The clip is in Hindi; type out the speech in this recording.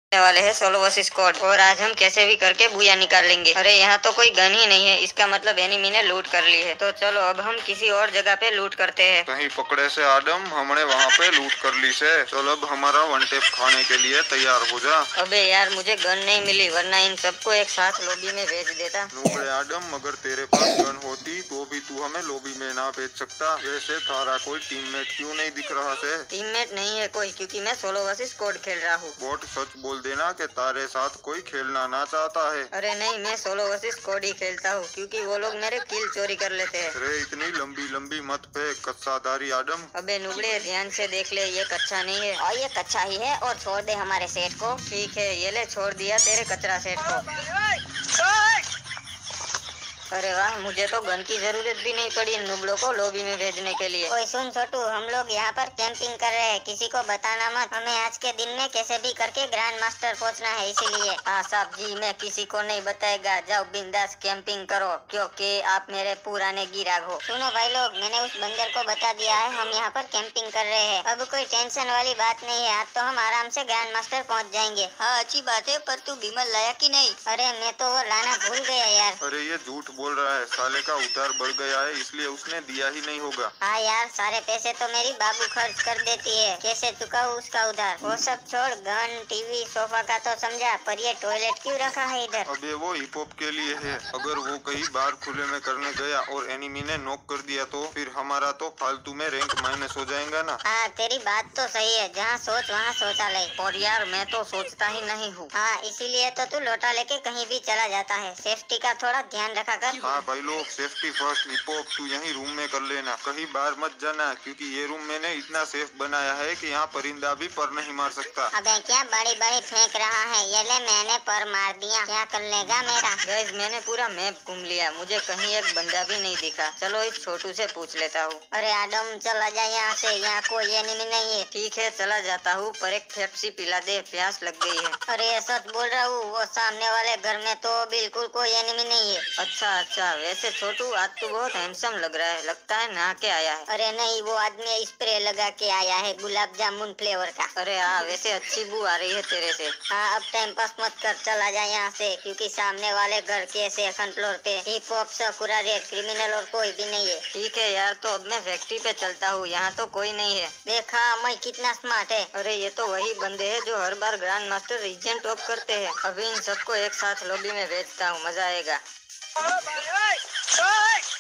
वाले हैं सोलो वर्सेस स्क्वाड और आज हम कैसे भी करके बुया निकाल लेंगे। अरे यहाँ तो कोई गन ही नहीं है, इसका मतलब एनिमी ने लूट कर ली है। तो चलो अब हम किसी और जगह पे लूट करते हैं। कहीं पकड़े से आदम, हमने वहाँ पे लूट कर ली से। चलो अब हमारा वन टेप खाने के लिए तैयार हो जा। अबे यार मुझे गन नहीं मिली, वरना इन सबको एक साथ लॉबी में भेज देता। नूबड़े आदम, अगर तेरे पास गन होती तो भी तू हमें लॉबी में ना भेज सकता। वैसे तारा कोई टीममेट क्यों नहीं दिख रहा से? टीममेट नहीं है कोई, क्योंकि मैं सोलो वर्सेस स्क्वाड खेल रहा हूँ। बोट सच बोल देना कि तारे साथ कोई खेलना ना चाहता है। अरे नहीं, मैं सोलो वर्सेस स्क्वाड ही खेलता हूँ, क्योंकि वो लोग मेरे किल चोरी कर लेते हैं। अरे इतनी लंबी लंबी मत फेंक कच्चादारी आदम। अबे नुबड़े ध्यान से देख ले, ये कच्चा नहीं है। और ये कच्चा ही है, और छोड़ दे हमारे सेठ को। ठीक है, ये ले, छोड़ दिया तेरे कचरा सेठ को। अरे वाह, मुझे तो गन की जरूरत भी नहीं पड़ी नुबड़ों को लॉबी में भेजने के लिए। ओए सुन छोटू, हम लोग यहाँ पर कैंपिंग कर रहे हैं, किसी को बताना मत। हमें आज के दिन में कैसे भी करके ग्रैंड मास्टर पहुँचना है, इसीलिए। हाँ साहब जी, मैं किसी को नहीं बताएगा। जाओ बिंदास कैंपिंग करो, क्योंकि आप मेरे पुराने गिराक हो। सुनो भाई लोग, मैंने उस बंदर को बता दिया है हम यहाँ पर कैंपिंग कर रहे हैं। अब कोई टेंशन वाली बात नहीं है, आज तो हम आराम से ग्रैंड मास्टर पहुँच जाएंगे। हाँ अच्छी बात है, पर तू विमल लाया कि नहीं? अरे मैं तो वो लाना भूल गया यार। अरे ये झूठ बोल रहा है, साले का उधार बढ़ गया है इसलिए उसने दिया ही नहीं होगा। हाँ यार, सारे पैसे तो मेरी बाबू खर्च कर देती है, कैसे चुकाऊं उसका उधार। वो सब छोड़, गन टीवी सोफा का तो समझा, पर ये टॉयलेट क्यों रखा है इधर? अबे वो हिप हॉप के लिए है। अगर वो कहीं बाहर खुले में करने गया और एनिमी ने नॉक कर दिया तो फिर हमारा तो फालतू में रैंक माइनस हो जाएगा ना। हाँ तेरी बात तो सही है, जहाँ सोच वहाँ शौचालय। और यार मैं तो सोचता ही नहीं हूँ। हाँ इसीलिए तो तू लोटा लेके कहीं भी चला जाता है, सेफ्टी का थोड़ा ध्यान रखा कर। हाँ भाई लोग, सेफ्टी फर्स्ट। हिप हॉप तू यहीं रूम में कर लेना, कहीं बाहर मत जाना, क्योंकि ये रूम मैंने इतना सेफ बनाया है कि यहाँ परिंदा भी पर नहीं मार सकता। अबे क्या बड़ी बड़ी फेंक रहा है, ये ले मैंने पर मार दिया, क्या कर लेगा मेरा? गाइस मैंने पूरा मैप घूम लिया, मुझे कहीं एक बंदा भी नहीं दिखा। चलो इस छोटू से पूछ लेता हूँ। अरे आदम चला जा यहाँ से, यहाँ कोई एनिमी नहीं है। ठीक है चला जाता हूँ, पर एक पेप्सी पिला दे, प्यास लग गई है। अरे सच बोल रहा हूँ, वो सामने वाले घर में तो बिल्कुल कोई एनिमी नहीं है। अच्छा अच्छा, वैसे छोटू आज तू बहुत हैंडसम लग रहा है, लगता है नहा के आया है। अरे नहीं, वो आदमी स्प्रे लगा के आया है गुलाब जामुन फ्लेवर का। अरे हाँ, वैसे अच्छी बू आ रही है तेरे से। हाँ अब टाइम पास मत कर, चला जा यहाँ से, क्योंकि सामने वाले घर के सेकंड फ्लोर पे hip hop Sakura Ray criminal और कोई भी नहीं है। ठीक है यार, तो अब मैं फैक्ट्री पे चलता हूँ, यहाँ तो कोई नहीं है। देखा मैं कितना स्मार्ट है। अरे ये तो वही बंदे हैं जो हर बार ग्रैंड मास्टर रीजन टॉप करते हैं। अभी इन सबको एक साथ लॉबी में भेजता हूँ, मजा आएगा।